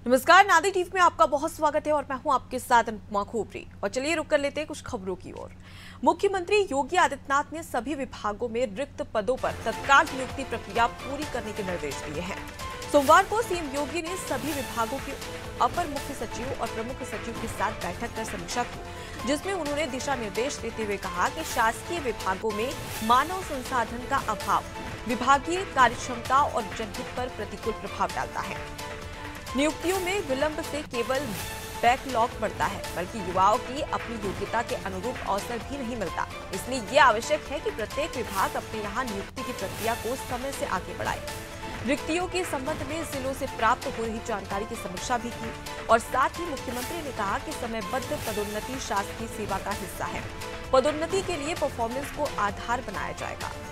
नमस्कार, नादी टीवी में आपका बहुत स्वागत है और मैं हूं आपके साथ अनुपमा खोपरी। और चलिए रुक कर लेते हैं कुछ खबरों की ओर। मुख्यमंत्री योगी आदित्यनाथ ने सभी विभागों में रिक्त पदों पर तत्काल नियुक्ति प्रक्रिया पूरी करने के निर्देश दिए हैं। सोमवार को सीएम योगी ने सभी विभागों के अपर मुख्य सचिव और प्रमुख सचिव के साथ बैठक कर समीक्षा की, जिसमें उन्होंने दिशा निर्देश देते हुए कहा कि शासकीय विभागों में मानव संसाधन का अभाव विभागीय कार्यक्षमता और जनहित पर प्रतिकूल प्रभाव डालता है। नियुक्तियों में विलंब से केवल बैकलॉग बढ़ता है, बल्कि युवाओं की अपनी योग्यता के अनुरूप अवसर भी नहीं मिलता। इसलिए ये आवश्यक है कि प्रत्येक विभाग अपने यहाँ नियुक्ति की प्रक्रिया को समय से आगे बढ़ाए। रिक्तियों के संबंध में जिलों से प्राप्त हो रही जानकारी की समीक्षा भी की और साथ ही मुख्यमंत्री ने कहा कि समयबद्ध पदोन्नति शासकीय सेवा का हिस्सा है। पदोन्नति के लिए परफॉर्मेंस को आधार बनाया जाएगा।